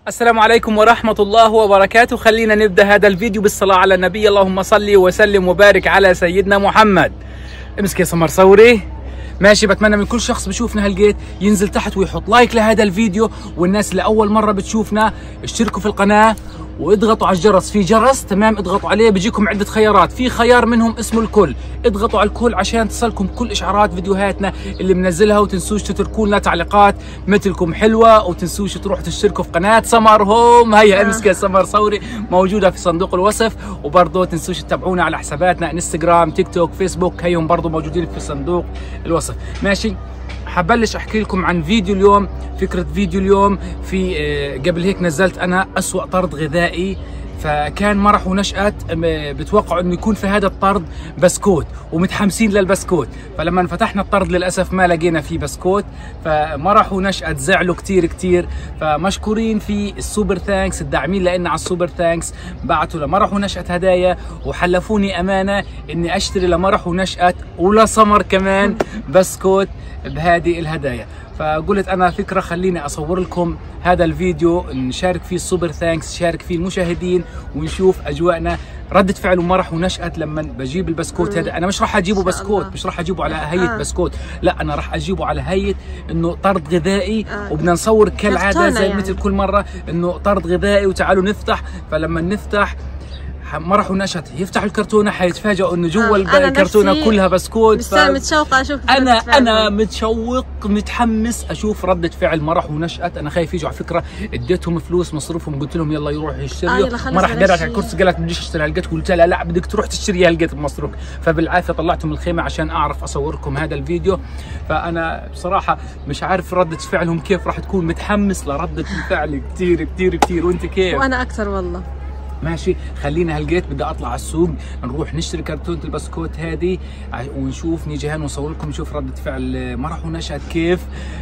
السلام عليكم ورحمة الله وبركاته. خلينا نبدأ هذا الفيديو بالصلاة على النبي. اللهم صل وسلم وبارك على سيدنا محمد. امسك يا سمر صوري. ماشي، بتمنى من كل شخص بشوفنا هالجيت ينزل تحت ويحط لايك لهذا الفيديو، والناس اللي أول مرة بتشوفنا اشتركوا في القناة واضغطوا على الجرس. في جرس تمام، اضغطوا عليه بيجيكم عدة خيارات، في خيار منهم اسمه الكل، اضغطوا على الكل عشان تصلكم كل اشعارات فيديوهاتنا اللي بننزلها. وتنسوش تتركوا لنا تعليقات مثلكم حلوة، وتنسوش تروحوا تشتركوا في قناة سمر هوم. هيا امسك يا سمر صوري، موجودة في صندوق الوصف. وبرضه تنسوش تتابعونا على حساباتنا انستغرام تيك توك فيسبوك، هيهم برضه موجودين في صندوق الوصف. ماشي، حبلش احكي لكم عن فيديو اليوم. فكرة فيديو اليوم في قبل هيك نزلت انا أسوأ طرد غذائي، فكان مرح ونشأت بتوقعوا انه يكون في هذا الطرد بسكوت ومتحمسين للبسكوت، فلما فتحنا الطرد للاسف ما لقينا فيه بسكوت، فمرح ونشأت زعلوا كتير. فمشكورين في السوبر ثانكس، الداعمين لنا على السوبر ثانكس بعتوا لمرح ونشأت هدايا، وحلفوني امانه اني اشتري لمرح ونشأت ولسمر كمان بسكوت بهذه الهدايا. فقلت انا فكره خليني اصور لكم هذا الفيديو نشارك فيه السوبر ثانكس، شارك فيه المشاهدين ونشوف اجواءنا. ردة فعل مرح ونشأت لما بجيب البسكوت هذا. انا مش راح اجيبه بسكوت، مش راح اجيبه على هيئه بسكوت، لا انا راح اجيبه على هيئه انه طرد غذائي. وبدنا نصور كالعاده زي يعني مثل كل مره انه طرد غذائي. وتعالوا نفتح. فلما نفتح مرح ونشأت يفتحوا الكرتونه حيتفاجئوا انه جوا الكرتونه كلها بسكوت. متشوقه اشوف. انا متشوق متحمس اشوف رده فعل مرح ونشأت. انا خايف يجوا على فكره. اديتهم فلوس مصروفهم، قلت لهم يلا يروحوا يشتروا. مرح قالت على الكرسي قالت بديش اشتري هالقت، قلت لها لا بدك تروح تشتري هالقت بمصروف. فبالعافيه طلعتهم الخيمه عشان اعرف اصوركم هذا الفيديو. فانا بصراحه مش عارف رده فعلهم كيف راح تكون. متحمس لرده الفعل كثير. وانت كيف؟ وانا اكثر والله. ماشي، خلينا هالجيت بدي اطلع على السوق نروح نشتري كرتونه البسكوت هذه ونشوف نيجي هون ونصور لكم نشوف رده فعل مرح ونشأت كيف.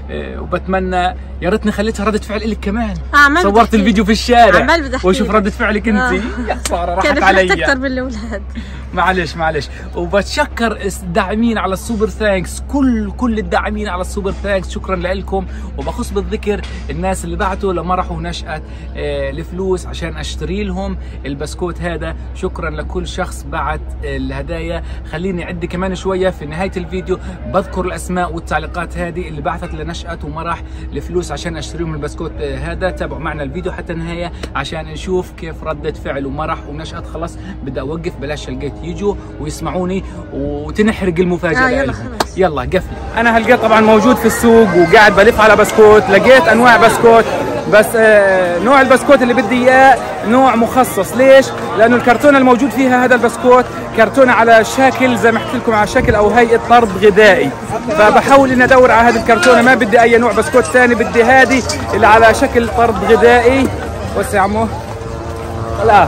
وبتمنى يا ريتني خليتها رده فعل لك كمان. صورت الفيديو في الشارع وشوف رده فعلك انت. يا خساره راحت علي. كانت اكثر من الاولاد. معلش. وبتشكر الداعمين على السوبر ثانكس، كل الداعمين على السوبر ثانكس، شكرا لكم. وبخص بالذكر الناس اللي بعتوا لمرح ونشأت الفلوس عشان اشتري لهم البسكوت هذا. شكرا لكل شخص بعت الهدايا. خليني اعد كمان شويه في نهايه الفيديو بذكر الاسماء والتعليقات هذه اللي بعثت لنشأت ومرح الفلوس عشان اشتريهم البسكوت هذا. تابعوا معنا الفيديو حتى النهايه عشان نشوف كيف رده فعل مرح ونشأت. خلاص بدي اوقف، بلاش هالجيت يجوا ويسمعوني وتنحرق المفاجاه. يلا قفلي. انا هالجيت طبعا موجود في السوق وقاعد بلف على بسكوت. لقيت انواع بسكوت، بس نوع البسكوت اللي بدي اياه نوع مخصص. ليش؟ لانه الكرتونه الموجود فيها هذا البسكوت كرتونه على شكل زي ما حكيت لكم على شكل او هيئه طرد غذائي، فبحاول اني ادور على هذه الكرتونه. ما بدي اي نوع بسكوت ثاني، بدي هذه اللي على شكل طرد غذائي. وسع عمو. لا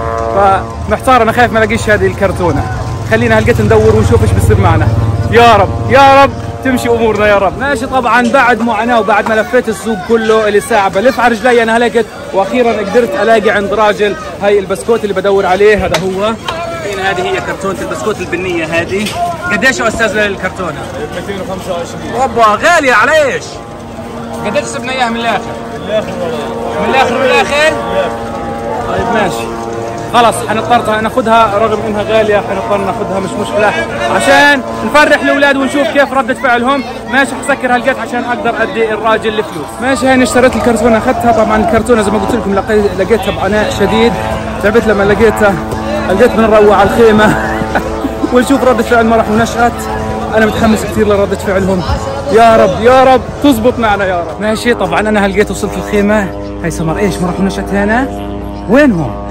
فمحتار، انا خايف ما الاقيش هذه الكرتونه. خلينا هلقيت ندور ونشوف ايش بصير معنا. يا رب تمشي امورنا يا رب. ماشي، طبعا بعد معاناه وبعد ما لفيت السوق كله اللي ساعه بلف على رجلي انا هلكت، واخيرا قدرت الاقي عند راجل هاي البسكوت اللي بدور عليه. هذا هو. هذه هي كرتونه البسكوت البنيه هذه. قديش يا استاذ الكرتونه؟ 225. اوبا غاليه على ايش؟ قديش سبنا اياها من الاخر؟ من الاخر؟ طيب ماشي خلاص، حنضطر ناخذها رغم انها غاليه، حنضطر ناخذها مش مشكله عشان نفرح الاولاد ونشوف كيف رده فعلهم. ماشي، حسكر هالقيت عشان اقدر ادي الراجل الفلوس. ماشي، هاني اشتريت الكرتونه اخذتها. طبعا الكرتونه زي ما قلت لكم لقيتها بعناء شديد. تعبت لما لقيتها. لقيت بنروع على الخيمه ونشوف رده فعل مرح ونشأت. انا متحمس كثير لرده فعلهم. يا رب تزبط معنا يا رب. ماشي، طبعا انا هلقيت وصلت الخيمه. هاي سمر ايش مرح ونشأت هنا؟ وينهم؟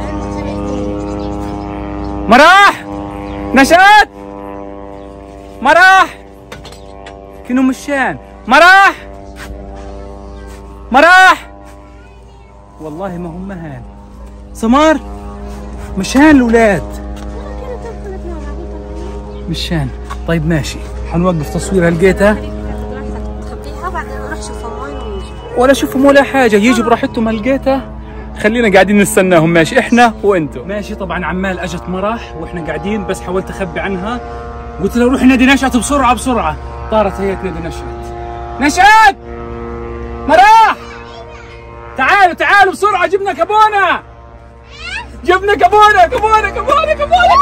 مرح نشأت مرح كأنهم مشان. مرح والله ما هم هان. سمر مشان الاولاد مشان. طيب ماشي، حنوقف تصوير. هلقيتها ولا شوفهم ولا حاجه، يجوا براحتهم. هلقيتها خلينا قاعدين نستناهم. ماشي، احنا وانتم. ماشي، طبعا عمال اجت مرح واحنا قاعدين، بس حاولت اخبي عنها. قلت لها روحي نادي نشأت بسرعه. طارت هي تنادي نشأت. مرح تعالوا تعالوا بسرعة، جبنا كابونا. جبنا كابونا كابونا كابونا كابونا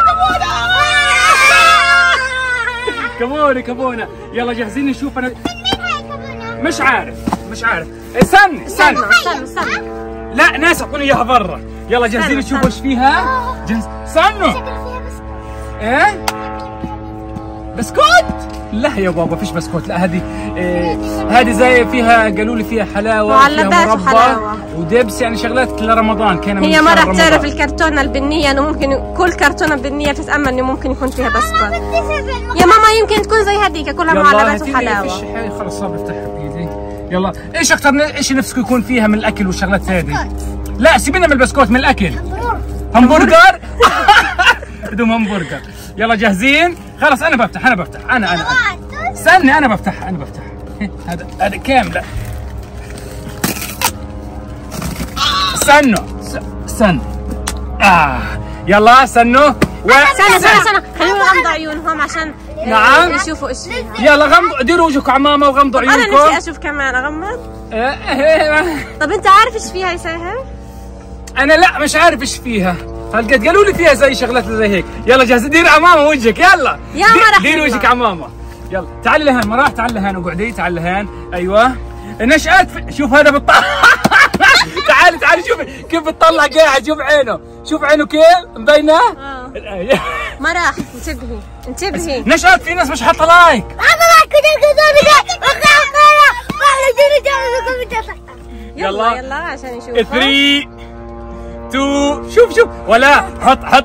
كابونا كابونا. يلا جاهزين نشوف. انا مش عارف استنى. لا ناس اعطوني اياها برا. يلا جاهزين نشوف وش فيها. استنوا. ايه بسكوت؟ لا يا بابا فيش بسكوت. لا هذه زي فيها، قالوا لي فيها حلاوه معلبات وحلاوه ودبس، يعني شغلات لرمضان. كان هي ما راح تعرف الكرتونه البنيه انه ممكن كل كرتونه بنيه تتامل انه ممكن يكون فيها بسكوت. يا ماما يمكن تكون زي هذيك كلها معلبات وحلاوه. فيش حاجه خلص صار بفتحها بايدي. يلا ايش اكثر شيء نفسكم يكون فيها من الاكل والشغلات هذه؟ لا سيبينا من البسكوت، من الاكل. همبرجر. بدهم همبرجر. يلا جاهزين؟ خلاص انا بفتح انا استني انا بفتح هذا كامله. استنوا يلا استنوا. استنى خلينا نغمض عيونهم عشان نعم يشوفوا ايش فيها. يلا غمضوا، ديروا وجهكم عمامه وغمضوا عيونكم. انا نفسي اشوف كمان، اغمض. طب انت عارف ايش فيها يا ساهر؟ انا لا مش عارف ايش فيها. هالقد قالوا لي فيها زي شغلات زي هيك. يلا جاهزين؟ دير عمامه وجهك. يلا يا مرح دير وجهك عمامه. يلا تعالي لهان مراح، تعالي لهان وقعدي. تعالي لهان. ايوه نشأت شوف هذا بتطلع. تعالي شوفي كيف بتطلع قاعد. شوف عينه كيف مبينه. ما راح انتبهي. نشأت في ناس مش حاطه لايك. يلا عشان يشوفوا. 3 2 شوف ولا حط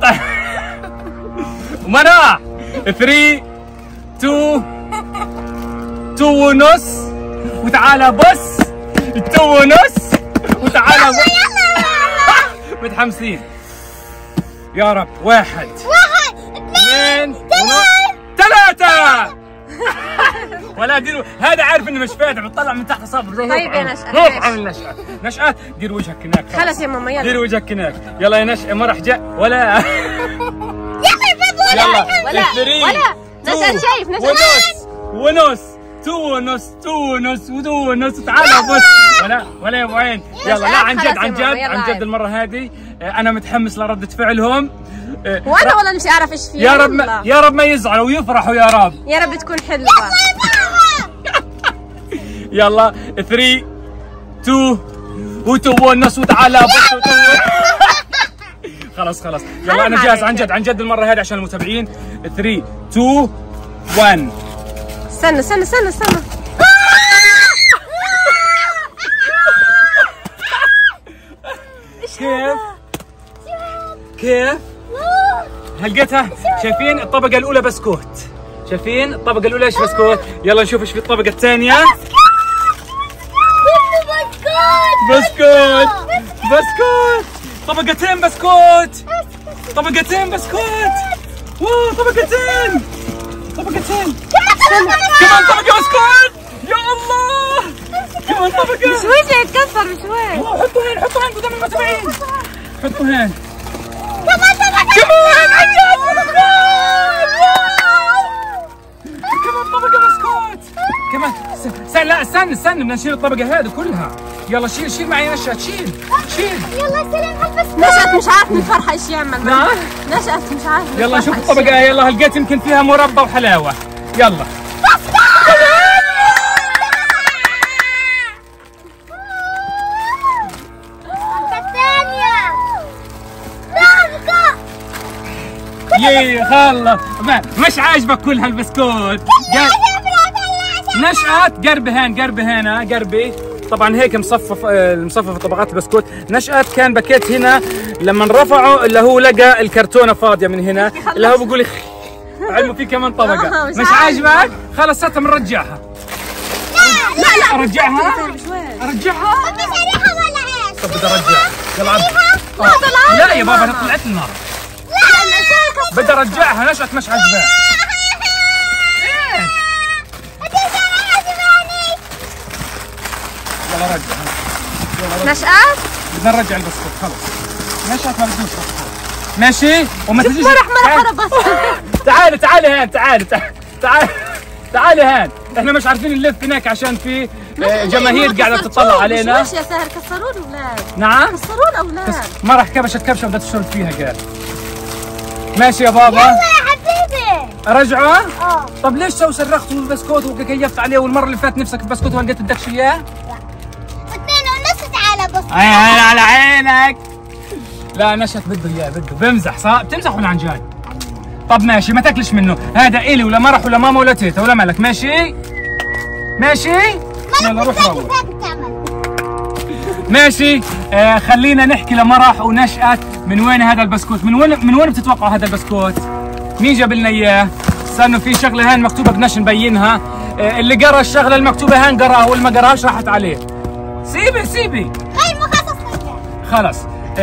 مرة. 3 2 ونص وتعالى بص. 2 ونص وتعالى بص. متحمسين يا رب. 1 2 3. ولا ديروا هذا عارف انه مش فاتح، بتطلع من تحت صفر. طيب يا نشأت دير وجهك هناك. خلص يا ماما يلا دير وجهك هناك. يلا يا نشأة ما راح جاء ولا. يلا نشأت شايف ونص 2 ونص تعالى بص. ولا يا ابو عين. يلا لا عن جد المره هذه انا متحمس لردة فعلهم. وانا والله نفسي اعرف ايش فيها. يا رب ما يزعلوا ويفرحوا يا رب. يا رب تكون حلوه. يلا 3 2 ونص وتعالى بص. خلاص يلا انا جاهز عن جد المره هذه عشان المتابعين. 3 2 1. استنى كيف هلقتها؟ شايفين الطبقة الأولى بسكوت؟ شايفين الطبقة الأولى ايش بسكوت؟ يلا نشوف ايش في الطبقة الثانية. بسكوت طبقتين بسكوت. واو طبقتين كمان طبقة بسكوت. يا الله كمان طبقة. مش وجهي يتكسر شوي. حطوا هين قدام المتابعين. حطوا هين كمان طبقة بسكوت. كمان استنى بدنا نشيل الطبقة هذه كلها. يلا شيل معي نشأت. شيل يلا سلام هالبسكوت. نشأت مش عارف من الفرحة ايش يعمل. نعم نشأت مش عارف. يلا نشوف الطبقة. يلا هلقيت يمكن فيها مربى وحلاوة. يلا خلص مش عاجبك كل هالبسكوت. نشأت قربي. طبعا هيك مصفف طبقات البسكوت. نشأت كان باكيت هنا لما رفعه اللي هو لقى الكرتونه فاضيه من هنا، اللي هو بقول علمه في كمان طبقه. مش عاجبك؟ خلص صرت بنرجعها. لا ارجعها. طب بدي ارجعها. يلا لا يا بابا انا طلعت النار. بدي ارجعها. نشأت مش عاجباها. يلا رجع. نشأت بدنا نرجع البسكوت. خلص نشأت ما بدوش بسكوت. ماشي وما تجيش. مرح بس. تعالي هان. احنا مش عارفين نلف هناك عشان في جماهير قاعده تطلع علينا. مش يا ساهر كسروا الاولاد. نعم كسروا الاولاد. ما راح كبشت كبشه بدها تشرب فيها قال. ماشي يا بابا. يلا يا حبيبي. رجعوا؟ طب ليش سووا صرختوا البسكوت وكيفت عليه والمره اللي فاتت نفسك بسكوت وما بدكش اياه؟ 2:30 تعال بس. عين على عينك. لا نشأت بده اياه بده بمزح صح؟ بتمزح ولا عن جد؟ طب ماشي ما تاكلش منه، هذا الي ولا مرح ولا ماما ولا تيتا ولا ملك، ماشي؟ ماشي؟ يلا روح روح. ماشي. خلينا نحكي لمرح ونشأت من وين هذا البسكوت؟ من وين بتتوقعوا هذا البسكوت؟ مين جاب لنا اياه؟ استنوا في شغله هان مكتوبه بدناش نبينها، اللي قرا الشغله المكتوبه هان قراها واللي ما قراهاش راحت عليه. سيبي هاي مخصص لك. خلص.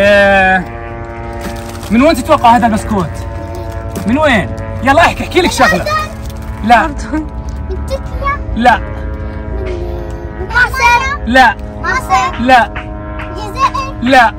من وين تتوقع هذا البسكوت؟ من وين؟ يلا احكي لك شغله. لا من تركيا. لا من مصر. لا مصر. لا الجزائر. لا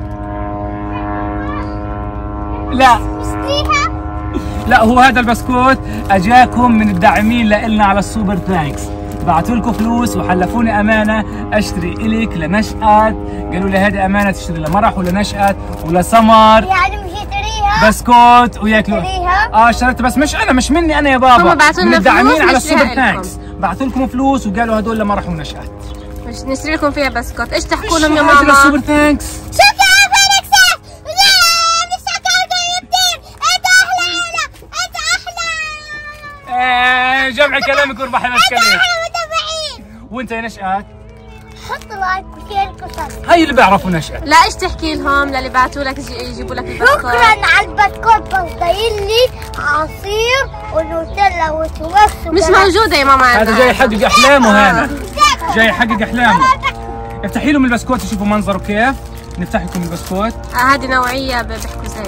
لا مشتريها. لا هو هذا البسكوت اجاكم من الداعمين لنا على السوبر ثانكس، بعثوا لكم فلوس وحلفوني امانه اشتري الك لنشأت، قالوا لي هذه امانه تشتري لمرح ولنشأت ولسمر يعني مش تشتريها. بسكوت وياكلوا. تشتريها. اشتريت بس مش انا، مش مني انا يا بابا، هم بعثوا من لنا الداعمين فلوس على السوبر نشتريها ثانكس، بعثوا لكم فلوس وقالوا هدول لمرح ونشأت. مش نشتري لكم فيها بسكوت، ايش تحكوا لهم يا ماما؟ السوبر ماما؟ ثانكس. شكرا فيليكس. نشكركم كثير. انت احلى عيله. انت احلى. جمع كلامك واربحي بسكليت. احلى متابعين. وانت يا نشأت؟ حط لايك وشير وسبسكرايب. هاي اللي بيعرفوا نشأت. لا ايش تحكي لهم للي بعثوا لك يجيبوا لك البسكوت؟ شكرا على البسكوت، بس ضايل لي عصير ونوتيلا وتوكس. مش موجوده يا ماما. هذا جاي يحقق احلامه، هذا جاي يحقق احلامه. افتحي لهم البسكوت يشوفوا منظره كيف. نفتح لكم البسكوت. هذه نوعيه بيحكوا زي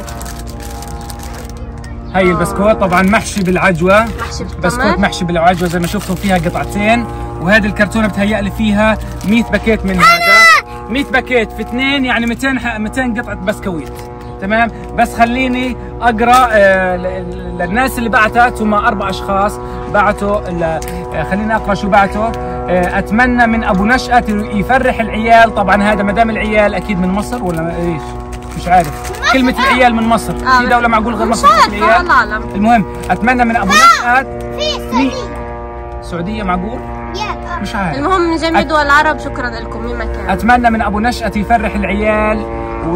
هي البسكوت طبعا محشي بالعجوه، محشي بالتمر. بسكوت محشي بالعجوه زي ما شفتوا، فيها قطعتين، وهذه الكرتونه بتهيألي فيها 100 باكيت من هذا. 100 باكيت في 2 يعني 200 قطعه بسكويت. تمام. بس خليني اقرا للناس اللي بعثت، هم 4 اشخاص بعثوا. خليني اقرا شو بعثوا. اتمنى من ابو نشأت يفرح العيال. طبعا هذا مدام العيال اكيد من مصر ولا ايش؟ مش عارف. كلمة العيال من مصر، في دولة معقول غير مصر؟ مش عارفة والله اعلم. المهم اتمنى من ابو نشأت. في السعودية. السعودية معقول؟ مش عارف. المهم من جميع دول العرب، شكرا لكم مين ما كان. اتمنى من ابو نشأت يفرح العيال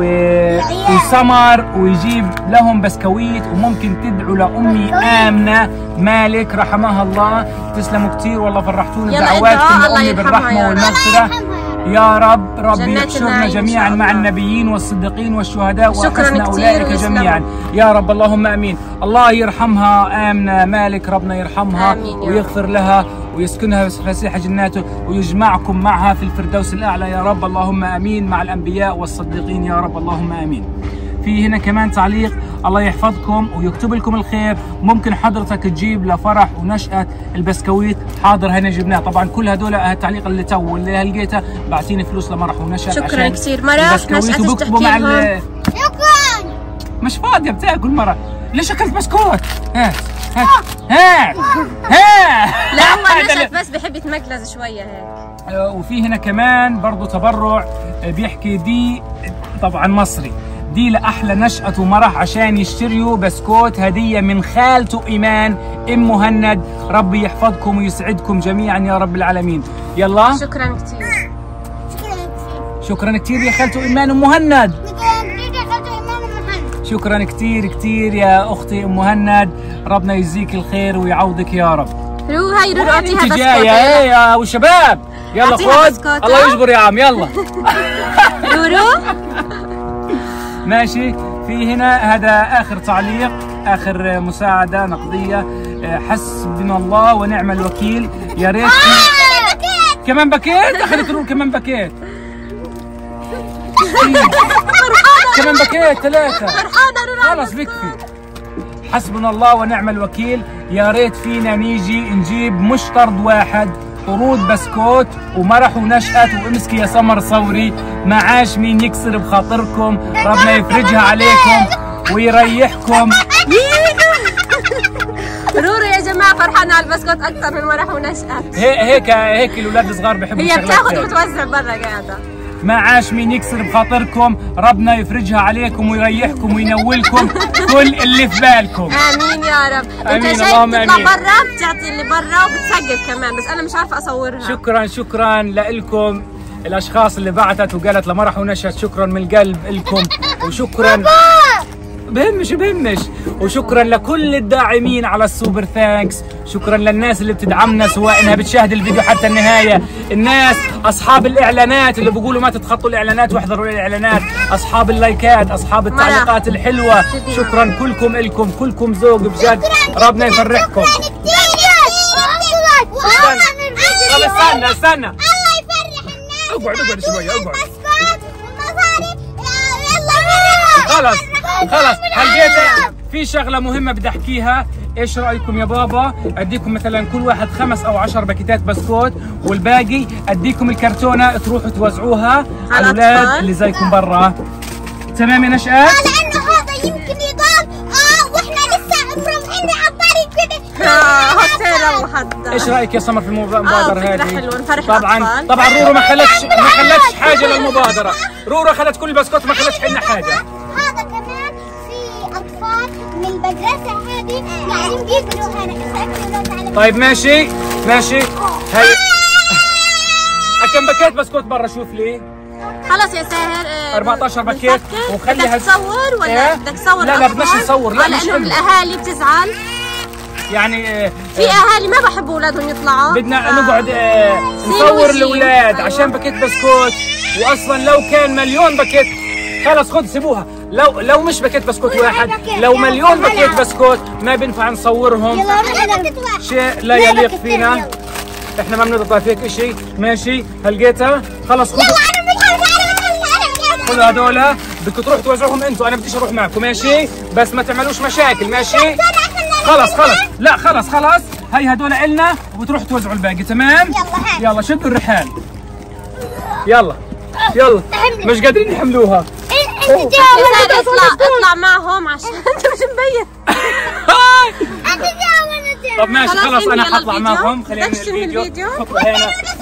وسمر ويجيب لهم بسكويت، وممكن تدعوا لامي امنه مالك رحمها الله. تسلموا كثير والله، فرحتوني بدعواتكم لامي بالرحمه والمغفره يا رب. ربي يحشرنا جميعا مع النبيين والصديقين والشهداء وحسن اولئك جميعا يا رب، اللهم امين. الله يرحمها امنه مالك، ربنا يرحمها ويغفر لها ويسكنها فسيح جناته ويجمعكم معها في الفردوس الاعلى يا رب، اللهم امين، مع الانبياء والصديقين يا رب، اللهم امين. في هنا كمان تعليق، الله يحفظكم ويكتب لكم الخير، ممكن حضرتك تجيب لفرح ونشأت البسكويت؟ حاضر هنا جبناه. طبعا كل هدول التعليق اللي تو واللي لقيته بعطيني فلوس لمرح ونشأت. شكرا كثير مرح. نشأت وبكتبوا مع شكرا. مش فاضيه بتاكل مرة. ليش اكلت بسكوت؟ هات هات هات. لا هو نشأت بس بحب يتمكلز شويه هيك. وفي هنا كمان برضه تبرع بيحكي دي طبعا مصري، دي لأحلى نشأة ومرح عشان يشتريوا بسكوت هدية من خالته إيمان أم مهند. ربي يحفظكم ويسعدكم جميعا يا رب العالمين. يلا شكرا كثير. شكرا كثير يا خالته إيمان أم مهند. شكرا كثير كثير يا أختي أم مهند، ربنا يجزيك الخير ويعوضك يا رب. هاي رورو اعطيها بسكوت. يا والشباب يلا خذ، الله يجبر يا عم يلا. رورو ماشي. في هنا هذا آخر تعليق، آخر مساعدة نقدية. حسبنا الله ونعم الوكيل. يا ريت كمان باكيت. أخذت روح كمان باكيت. كمان باكيت 3. خلص بكفي. حسبنا الله ونعم الوكيل. يا ريت فينا نيجي نجيب مش طرد واحد، طرود بسكوت ومرح ونشأت وامسكي يا سمر صوري. معاش مين يكسر بخاطركم، ربنا يفرجها عليكم ويريحكم. رورو يا جماعه فرحانه على البسكوت اكثر من مرح ونشأت. هيك الاولاد الصغار بحبوا هي بتاخذ وبتوزع برا قاعده. ما عاش مين يكسر بخاطركم، ربنا يفرجها عليكم ويريحكم وينولكم كل اللي في بالكم. امين يا رب. انت جاي تطلع برا بتعطي اللي برا وبتسقف كمان، بس انا مش عارفه اصورها. شكرا لكم الاشخاص اللي بعتت وقالت لمرح ونشأت، شكرا من القلب لكم، وشكرا بهمش وشكرا لكل الداعمين على السوبر ثانكس. شكرا للناس اللي بتدعمنا سواء انها بتشاهد الفيديو حتى النهايه، الناس اصحاب الاعلانات اللي بيقولوا ما تتخطوا الاعلانات واحضروا الاعلانات، اصحاب اللايكات، اصحاب التعليقات الحلوه، شكرا كلكم كلكم ذوق بجد، ربنا يفرحكم. استنى الله يفرح الناس. اقعد شويه اقعد. خلاص حلقيت في شغله مهمه بدي احكيها. ايش رايكم يا بابا اديكم مثلا كل واحد 5 أو 10 باكيتات بسكوت، والباقي اديكم الكرتونه تروحوا توزعوها على الاولاد اللي زيكم برا. تمام يا نشأت؟ لانه هذا يمكن يضل واحنا لسه فروم على الطريق كده. هوتيل وحده. ايش رايك يا سمر في المبادره هذه؟ حلوه نفرح طبعا رورو ما خلتش حاجه للمبادره، رورو اخذت كل البسكوت ما خلتش حنا حاجه. هذا كمان في اطفال من المدرسه هذه قاعدين بيقروا هنا. طيب ماشي هي كم باكيت بسكوت برا؟ شوف لي. خلص يا ساهر 14 باكيت وخليها. بدك تصور ولا بدك تصور؟ لا بدناش نصور. لا لانه الاهالي بتزعل. يعني في اهالي ما بحبوا اولادهم يطلعوا، بدنا نقعد نصور الاولاد عشان باكيت بسكوت. واصلا لو كان مليون باكيت خلص خذ سيبوها. لو مش باكيت بسكوت واحد، لو مليون باكيت بسكوت ما بينفع نصورهم، شيء لا يليق فينا. احنا ما بنرضى فيك شيء. ماشي هلقيتها خلص خذوا هذول بدكم تروحوا توزعوهم انتم، انا بديش اروح معكم. ماشي بس ما تعملوش مشاكل. ماشي خلص لا خلص هي هذول النا وبتروحوا توزعوا الباقي. تمام يلا شدوا الرحال. يلا مش قادرين يحملوها. اطلع معهم عشان انت مش مبين. طب ماشي خلاص انا حطلع معكم. خلينا الفيديو.